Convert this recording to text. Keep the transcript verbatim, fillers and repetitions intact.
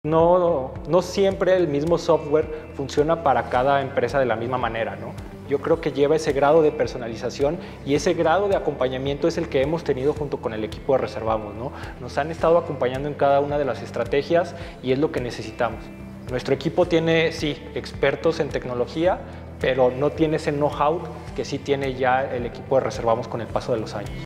No, no siempre el mismo software funciona para cada empresa de la misma manera, ¿no? Yo creo que lleva ese grado de personalización y ese grado de acompañamiento es el que hemos tenido junto con el equipo de Reservamos, ¿no? Nos han estado acompañando en cada una de las estrategias y es lo que necesitamos. Nuestro equipo tiene, sí, expertos en tecnología, pero no tiene ese know-how que sí tiene ya el equipo de Reservamos con el paso de los años.